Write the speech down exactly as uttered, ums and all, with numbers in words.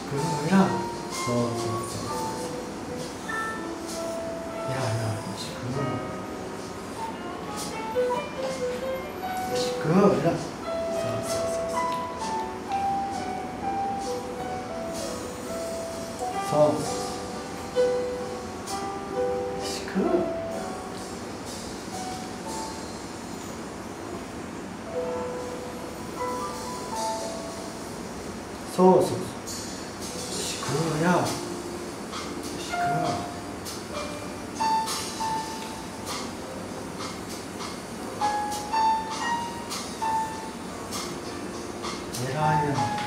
くら、そうそうそうそうややしくしくら、そうそうそうそうしくそうそうそうしくやしくえらいな。